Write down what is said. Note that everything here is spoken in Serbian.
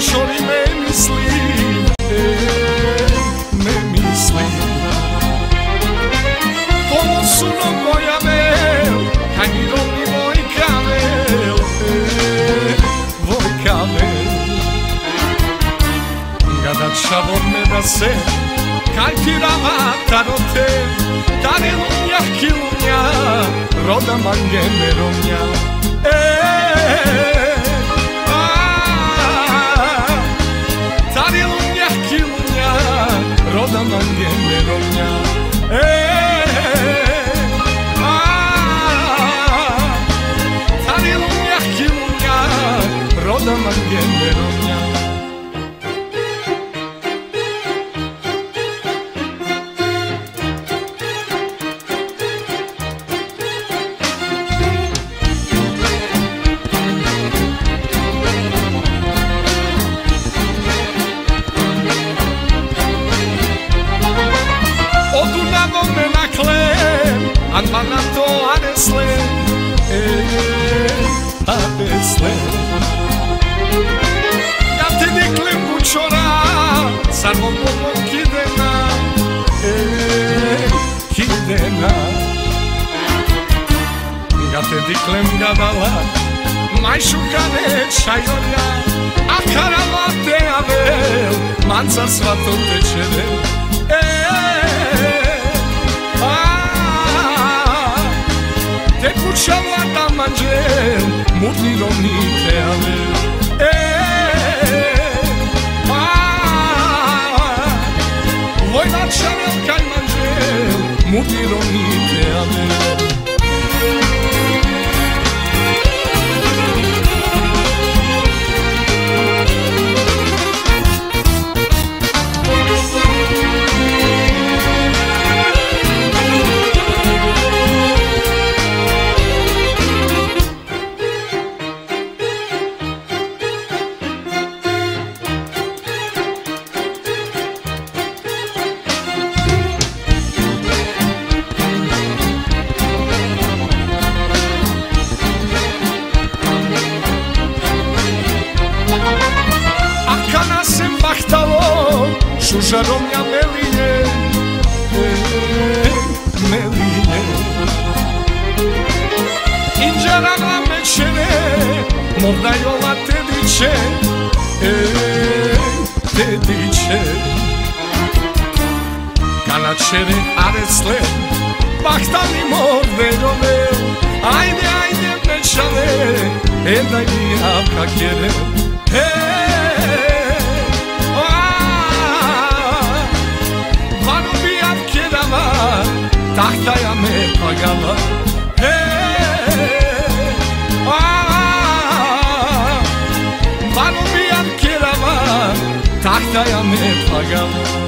čori me misli, me misli. Como su no moja vel, kaj mi rovni vojka vel, vojka vel. Kada čavo me da se, kaj ti rava tarote, tare lunja kilunja, roda mange me ronja. Tare lunja kilunja, roda mange me ronja. Tare lunja kilunja, roda mange me ronja. Anma na to aresle, aresle. Ja te diklem bučora, samo momo kidena, kidena. Ja te diklem gadala, majšukane čajorja, a karavate avel, manca svato tečere. Te kućava da manđel, mutni rovni te avel. Vojna čavel kaj manđel, mutni rovni te avel. Šužarom ja melije, melije. Inđarama mečere, morda jova tediće, tediće. Kanačere aresle, bahtali morderove, ajde, ajde mečave, daj mi javka kjere. Tahtaja me pagala, Vano bijam kjerava, tahtaja me pagala.